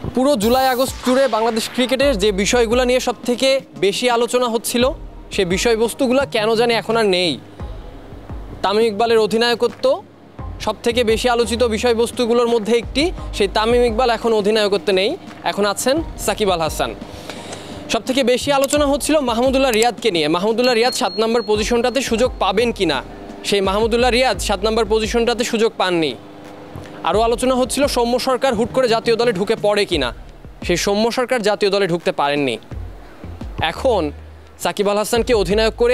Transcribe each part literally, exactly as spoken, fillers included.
পুরো July August জুড়ে বাংলাদেশ ক্রিকেটের যে বিষয়গুলো নিয়ে সবথেকে বেশি আলোচনা হচ্ছিল সেই বিষয়বস্তুগুলো কেন জানি এখন আর নেই। তামিম ইকবালের অধিনায়কত্ব সবথেকে বেশি আলোচিত বিষয়বস্তুগুলোর মধ্যে একটি, সেই তামিম ইকবাল এখন অধিনায়কত্বে নেই, এখন আছেন সাকিব আল হাসান। সবথেকে বেশি আলোচনা হচ্ছিল মাহমুদুল্লাহ রিয়াদকে নিয়ে। মাহমুদুল্লাহ রিয়াদ সাত নম্বর পজিশনটাতে সুযোগ পাবেন কি না, সেই মাহমুদুল্লাহ রিয়াদ সাত নম্বর পজিশনটাতে সুযোগ পাননি। আরও আলোচনা হচ্ছিল সৌম্য সরকার হুট করে জাতীয় দলে ঢুকে পড়ে কি না, সেই সৌম্য সরকার জাতীয় দলে ঢুকতে পারেননি। এখন সাকিব আল হাসানকে অধিনায়ক করে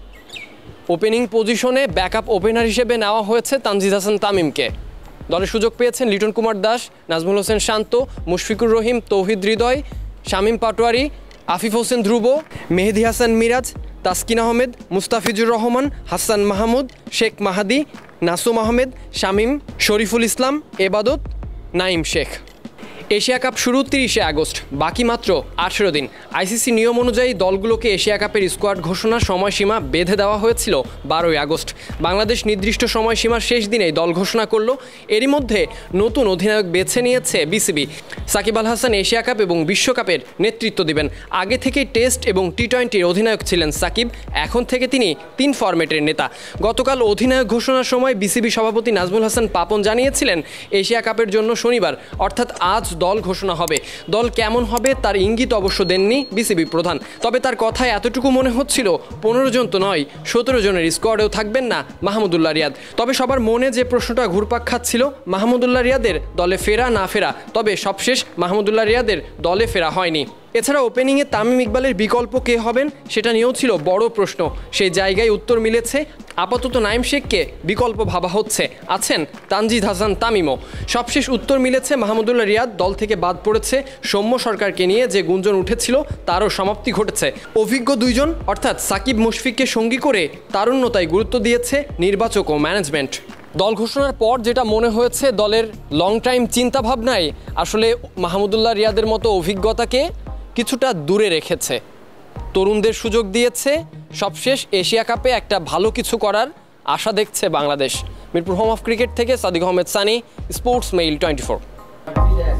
ওপেনিং পজিশনে ব্যাকআপ ওপেনার হিসেবে নেওয়া হয়েছে তানজিদ হাসান তামিমকে। দলে সুযোগ পেয়েছেন লিটন কুমার দাস, নাজমুল হোসেন শান্ত, মুশফিকুর রহিম, তৌহিদ হৃদয়, শামীম পাটোয়ারি, আফিফ হোসেন ধ্রুব, মেহেদী হাসান মিরাজ, তাসকিন আহমেদ, মুস্তাফিজুর রহমান, হাসান মাহমুদ, শেখ মাহাদি, নাসুম আহমেদ, শামীম, শরীফুল ইসলাম, এবাদত, নাইম শেখ। এশিয়া কাপ শুরু তিরিশে আগস্ট, বাকি মাত্র আঠেরো দিন। আইসিসি নিয়ম অনুযায়ী দলগুলোকে এশিয়া কাপের স্কোয়াড ঘোষণার সময়সীমা বেঁধে দেওয়া হয়েছিল বারোই আগস্ট। বাংলাদেশ নির্দিষ্ট সময়সীমার শেষ দিনেই দল ঘোষণা করলো। এরই মধ্যে নতুন অধিনায়ক বেছে নিয়েছে BCB. Shakib Al Hasan Asia Cup এবং বিশ্বকাপের নেতৃত্ব দিবেন। আগে থেকেই টেস্ট এবং টি টোয়েন্টির অধিনায়ক ছিলেন সাকিব, এখন থেকে তিনি তিন ফরম্যাটের নেতা। গতকাল অধিনায়ক ঘোষণার সময় বিসিবি সভাপতি নাজমুল হাসান পাপন জানিয়েছিলেন এশিয়া কাপের জন্য শনিবার অর্থাৎ আজ দল ঘোষণা হবে। দল কেমন হবে তার ইঙ্গিত অবশ্য দেননি বিসিবি প্রধান, তবে তার কথায় এতটুকু মনে হচ্ছিল পনেরো জন তো নয়, সতেরো জনের স্কোয়াডেও থাকবেন না মাহমুদুল্লাহ রিয়াদ। তবে সবার মনে যে প্রশ্নটা ঘুরপাক খাচ্ছিল মাহমুদুল্লাহ রিয়াদের দলে ফেরা না ফেরা, তবে সবশেষ মাহমুদুল্লাহ রিয়াদের দলে ফেরা হয়নি। এছাড়া ওপেনিংয়ে তামিম ইকবালের বিকল্প কে হবেন সেটা নিয়েও ছিল বড় প্রশ্ন। সেই জায়গায় উত্তর মিলেছে, আপাতত নাইম শেখকে বিকল্প ভাবা হচ্ছে, আছেন তানজিদ হাসান তামিমও। সবশেষ উত্তর মিলেছে, মাহমুদুল্লাহ রিয়াদ দল থেকে বাদ পড়েছে। সৌম্য সরকারকে নিয়ে যে গুঞ্জন উঠেছিল তারও সমাপ্তি ঘটেছে। অভিজ্ঞ দুইজন অর্থাৎ সাকিব মুশফিককে সঙ্গী করে তারুণ্যতায় গুরুত্ব দিয়েছে নির্বাচক ও ম্যানেজমেন্ট। দল ঘোষণার পর যেটা মনে হয়েছে, দলের লং টাইম চিন্তাভাবনায় আসলে মাহমুদুল্লাহ রিয়াদের মতো অভিজ্ঞতাকে কিছুটা দূরে রেখেছে, তরুণদের সুযোগ দিয়েছে। সবশেষ এশিয়া কাপে একটা ভালো কিছু করার আশা দেখছে Bangladesh. Mirpur home of cricket থেকে Sadiq Ahmed Sunny, sports mail twenty four.